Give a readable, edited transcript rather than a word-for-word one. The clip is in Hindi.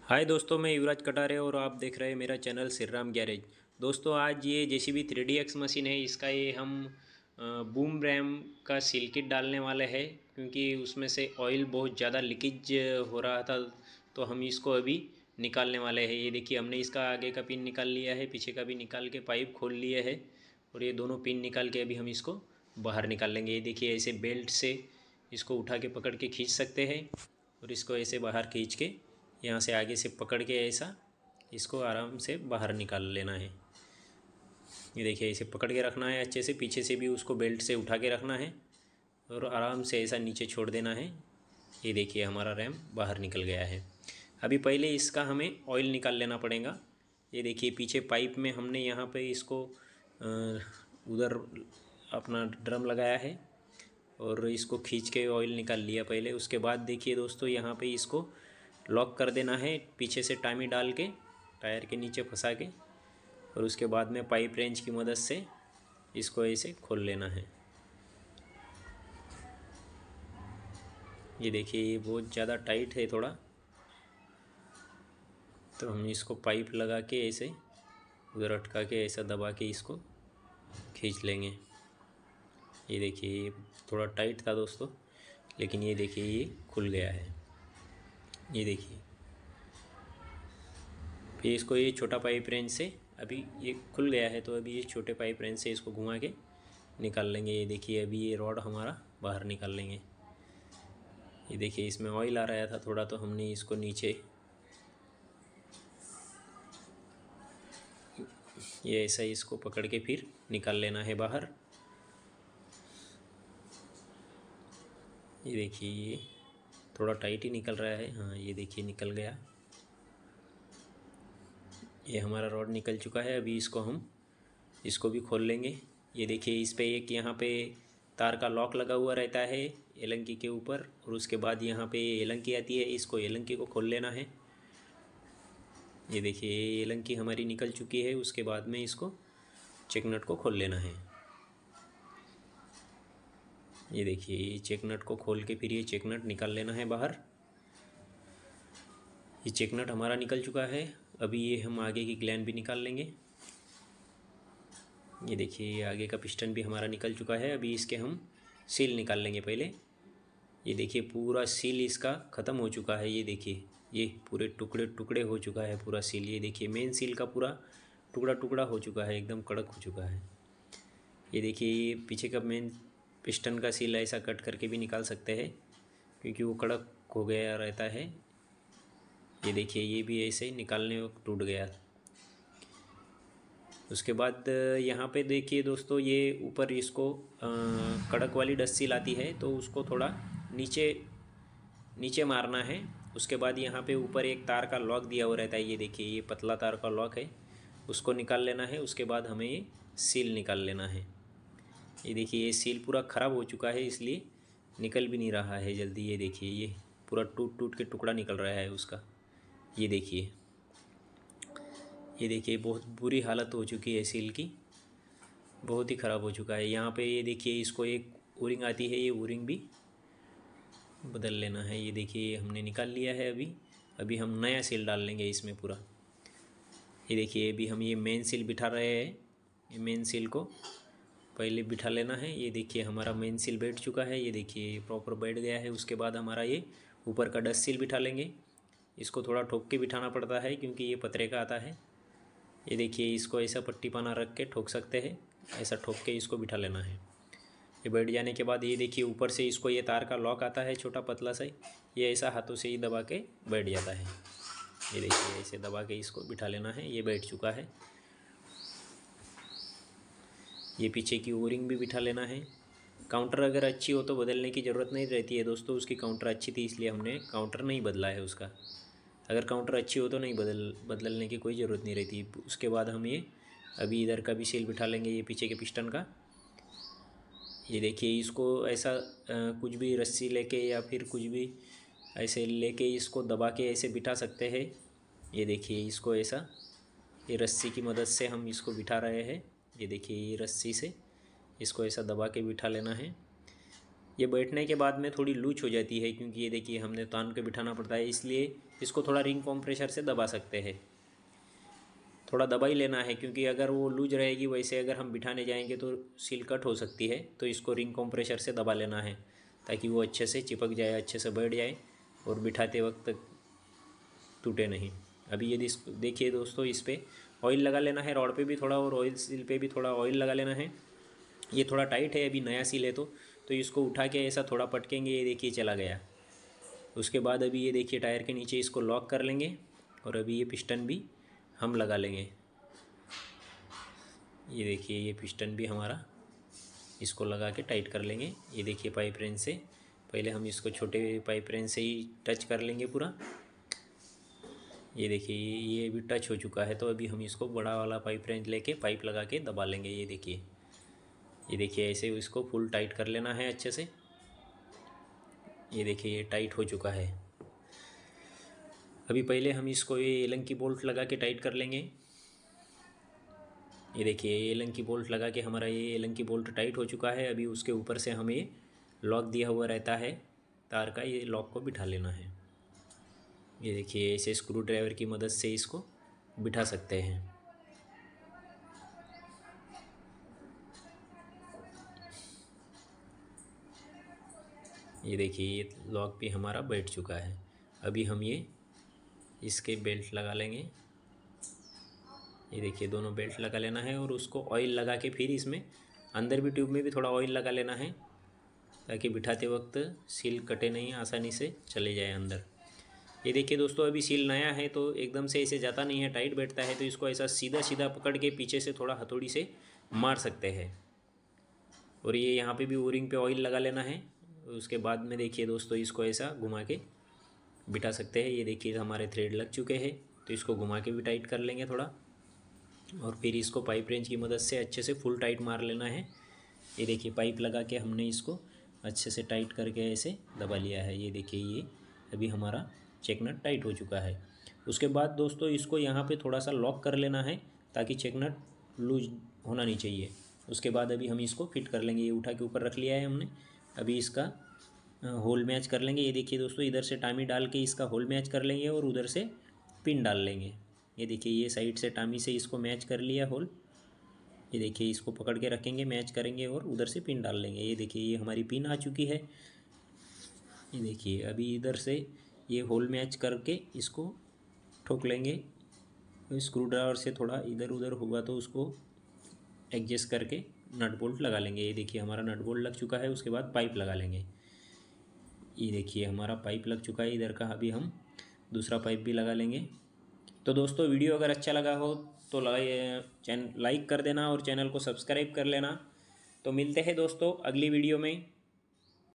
हाय दोस्तों, मैं युवराज कटारे और आप देख रहे हैं मेरा चैनल श्रीराम गैरेज। दोस्तों, आज ये जेसीबी 3DX मशीन है। इसका ये हम बूम रैम का सील किट डालने वाले हैं, क्योंकि उसमें से ऑयल बहुत ज़्यादा लीकेज हो रहा था। तो हम इसको अभी निकालने वाले हैं। ये देखिए, हमने इसका आगे का पिन निकाल लिया है, पीछे का भी निकाल के पाइप खोल लिए है और ये दोनों पिन निकाल के अभी हम इसको बाहर निकाल लेंगे। ये देखिए, ऐसे बेल्ट से इसको उठा के पकड़ के खींच सकते हैं और इसको ऐसे बाहर खींच के यहाँ से आगे से पकड़ के ऐसा इसको आराम से बाहर निकाल लेना है। ये देखिए, ऐसे पकड़ के रखना है अच्छे से, पीछे से भी उसको बेल्ट से उठा के रखना है और आराम से ऐसा नीचे छोड़ देना है। ये देखिए, हमारा रैम बाहर निकल गया है। अभी पहले इसका हमें ऑयल निकाल लेना पड़ेगा। ये देखिए, पीछे पाइप में हमने यहाँ पे इसको उधर अपना ड्रम लगाया है और इसको खींच के ऑयल निकाल लिया पहले। उसके बाद देखिए दोस्तों, यहाँ पे इसको लॉक कर देना है पीछे से टामी डाल के, टायर के नीचे फंसा के, और उसके बाद में पाइप रेंच की मदद से इसको ऐसे खोल लेना है। ये देखिए, ये बहुत ज़्यादा टाइट है थोड़ा, तो हम इसको पाइप लगा के ऐसे उधर अटका के ऐसा दबा के इसको खींच लेंगे। ये देखिए, ये थोड़ा टाइट था दोस्तों, लेकिन ये देखिए ये खुल गया है। ये देखिए, फिर इसको ये छोटा पाइप रेंच से अभी ये खुल गया है, तो अभी ये छोटे पाइप रेंच से इसको घुमा के निकाल लेंगे। ये देखिए, अभी ये रॉड हमारा बाहर निकाल लेंगे। ये देखिए, इसमें ऑयल आ रहा था थोड़ा, तो हमने इसको नीचे ये ऐसा इसको पकड़ के फिर निकाल लेना है बाहर। ये देखिए, ये थोड़ा टाइट ही निकल रहा है। हाँ, ये देखिए निकल गया। ये हमारा रॉड निकल चुका है। अभी इसको भी खोल लेंगे। ये देखिए, इस पे एक यहाँ पे तार का लॉक लगा हुआ रहता है एलंकी के ऊपर, और उसके बाद यहाँ पे एलंकी आती है। इसको एलंकी को खोल लेना है। ये देखिए, ये एलंकी हमारी निकल चुकी है। उसके बाद में इसको चेक नट को खोल लेना है। ये देखिए, ये चेक नट को खोल के फिर ये चेक नट निकाल लेना है बाहर। ये चेक नट हमारा निकल चुका है। अभी ये हम आगे की ग्लैंड भी निकाल लेंगे। ये देखिए, ये आगे का पिस्टन भी हमारा निकल चुका है। अभी इसके हम सील निकाल लेंगे पहले। ये देखिए, पूरा सील इसका ख़त्म हो चुका है। ये देखिए, ये पूरे टुकड़े टुकड़े हो चुका है पूरा सील। ये देखिए, मेन सील का पूरा टुकड़ा टुकड़ा हो चुका है, एकदम कड़क हो चुका है। ये देखिए, ये पीछे का मेन पिस्टन का सील ऐसा कट करके भी निकाल सकते हैं, क्योंकि वो कड़क हो गया रहता है। ये देखिए, ये भी ऐसे निकालने वक्त टूट गया। उसके बाद यहाँ पे देखिए दोस्तों, ये ऊपर इसको कड़क वाली डस्सी लाती है, तो उसको थोड़ा नीचे नीचे मारना है। उसके बाद यहाँ पे ऊपर एक तार का लॉक दिया हुआ रहता है। ये देखिए, ये पतला तार का लॉक है, उसको निकाल लेना है। उसके बाद हमें ये सील निकाल लेना है। ये देखिए, ये सील पूरा ख़राब हो चुका है, इसलिए निकल भी नहीं रहा है जल्दी। ये देखिए, ये पूरा टूट टूट के टुकड़ा निकल रहा है उसका। ये देखिए, ये देखिए, बहुत बुरी हालत हो चुकी है सील की, बहुत ही ख़राब हो चुका है। यहाँ पे ये देखिए, इसको एक ओरिंग आती है, ये ओरिंग भी बदल लेना है। ये देखिए, हमने निकाल लिया है। अभी हम नया सील डाल लेंगे इसमें पूरा। ये देखिए, अभी हम ये मेन सील बिठा रहे हैं। ये मेन सील को पहले बिठा लेना है। ये देखिए, हमारा मेन सील बैठ चुका है। ये देखिए, प्रॉपर बैठ गया है। उसके बाद हमारा ये ऊपर का डस्ट सील बिठा लेंगे। इसको थोड़ा ठोक के बिठाना पड़ता है, क्योंकि ये पतरे का आता है। ये देखिए, इसको ऐसा पट्टी पाना रख के ठोक सकते हैं, ऐसा ठोक के इसको बिठा लेना है। ये बैठ जाने के बाद ये देखिए, ऊपर से इसको ये तार का लॉक आता है छोटा पतला सा, ये ऐसा हाथों से ही दबा के बैठ जाता है। ये देखिए, ऐसे दबा के इसको बिठा लेना है। ये बैठ चुका है। ये पीछे की ओरिंग भी बिठा लेना है। काउंटर अगर अच्छी हो तो बदलने की ज़रूरत नहीं रहती है दोस्तों। उसकी काउंटर अच्छी थी, इसलिए हमने काउंटर नहीं बदला है उसका। अगर काउंटर अच्छी हो तो नहीं बदलने की कोई ज़रूरत नहीं रहती। उसके बाद हम ये अभी इधर का भी सील बिठा लेंगे, ये पीछे के पिस्टन का। ये देखिए, इसको ऐसा कुछ भी रस्सी लेके या फिर कुछ भी ऐसे लेके इसको दबा के ऐसे बिठा सकते हैं। ये देखिए, इसको ऐसा ये रस्सी की मदद से हम इसको बिठा रहे हैं। ये देखिए, ये रस्सी से इसको ऐसा दबा के बिठा लेना है। ये बैठने के बाद में थोड़ी लूज हो जाती है, क्योंकि ये देखिए हमने तान के बिठाना पड़ता है, इसलिए इसको थोड़ा रिंग कंप्रेसर से दबा सकते हैं। थोड़ा दबा ही लेना है, क्योंकि अगर वो लूज रहेगी वैसे अगर हम बिठाने जाएंगे तो सील कट हो सकती है। तो इसको रिंग कंप्रेसर से दबा लेना है ताकि वो अच्छे से चिपक जाए, अच्छे से बैठ जाए और बिठाते वक्त टूटे नहीं। अभी ये देखिए दोस्तों, इस पर ऑयल लगा लेना है, रॉड पे भी थोड़ा और ऑयल सील पे भी थोड़ा ऑयल लगा लेना है। ये थोड़ा टाइट है, अभी नया सील है तो इसको उठा के ऐसा थोड़ा पटकेंगे, ये देखिए चला गया। उसके बाद अभी ये देखिए टायर के नीचे इसको लॉक कर लेंगे और अभी ये पिस्टन भी हम लगा लेंगे। ये देखिए ये पिस्टन भी हमारा, इसको लगा के टाइट कर लेंगे। ये देखिए पाइप रेंच से पहले हम इसको छोटे पाइप रेंच से ही टच कर लेंगे पूरा। ये देखिए ये भी टच हो चुका है, तो अभी हम इसको बड़ा वाला पाइप रेंच लेके पाइप लगा के दबा लेंगे। ये देखिए ऐसे इसको फुल टाइट कर लेना है अच्छे से। ये देखिए ये टाइट हो चुका है। अभी पहले हम इसको ये एलन की बोल्ट लगा के टाइट कर लेंगे। ये देखिए ये एलन की बोल्ट लगा के हमारा ये एलन की बोल्ट टाइट हो चुका है। अभी उसके ऊपर से हमें लॉक दिया हुआ रहता है तार का, ये लॉक को बिठा लेना है। ये देखिए ऐसे स्क्रू ड्राइवर की मदद से इसको बिठा सकते हैं। ये देखिए ये लॉक भी हमारा बैठ चुका है। अभी हम ये इसके बेल्ट लगा लेंगे। ये देखिए दोनों बेल्ट लगा लेना है और उसको ऑयल लगा के फिर इसमें अंदर भी ट्यूब में भी थोड़ा ऑयल लगा लेना है ताकि बिठाते वक्त सील कटे नहीं, आसानी से चले जाए अंदर। ये देखिए दोस्तों, अभी सील नया है तो एकदम से ऐसे जाता नहीं है, टाइट बैठता है, तो इसको ऐसा सीधा सीधा पकड़ के पीछे से थोड़ा हथौड़ी से मार सकते हैं। और ये यहाँ पे भी ओरिंग पे ऑयल लगा लेना है। उसके बाद में देखिए दोस्तों, इसको ऐसा घुमा के बिठा सकते हैं। ये देखिए हमारे थ्रेड लग चुके हैं, तो इसको घुमा के भी टाइट कर लेंगे थोड़ा, और फिर इसको पाइप रेंच की मदद से अच्छे से फुल टाइट मार लेना है। ये देखिए पाइप लगा के हमने इसको अच्छे से टाइट करके ऐसे दबा लिया है। ये देखिए ये अभी हमारा चेक नट टाइट हो चुका है। उसके बाद दोस्तों इसको यहाँ पे थोड़ा सा लॉक कर लेना है ताकि चेक नट लूज होना नहीं चाहिए। उसके बाद अभी हम इसको फिट कर लेंगे। ये उठा के ऊपर रख लिया है हमने। अभी इसका होल मैच कर लेंगे। ये देखिए दोस्तों, इधर से टामी डाल के इसका होल मैच कर लेंगे और उधर से पिन डाल लेंगे। ये देखिए ये साइड से टामी से इसको मैच कर लिया होल। ये देखिए इसको पकड़ के रखेंगे, मैच करेंगे और उधर से पिन डाल लेंगे। ये देखिए ये हमारी पिन आ चुकी है। ये देखिए अभी इधर से ये होल मैच करके इसको ठोक लेंगे। स्क्रू ड्राइवर से थोड़ा इधर उधर होगा तो उसको एडजस्ट करके नट बोल्ट लगा लेंगे। ये देखिए हमारा नट बोल्ट लग चुका है। उसके बाद पाइप लगा लेंगे। ये देखिए हमारा पाइप लग चुका है इधर का। अभी हम दूसरा पाइप भी लगा लेंगे। तो दोस्तों वीडियो अगर अच्छा लगा हो तो लाइक कर देना और चैनल को सब्सक्राइब कर लेना। तो मिलते हैं दोस्तों अगली वीडियो में।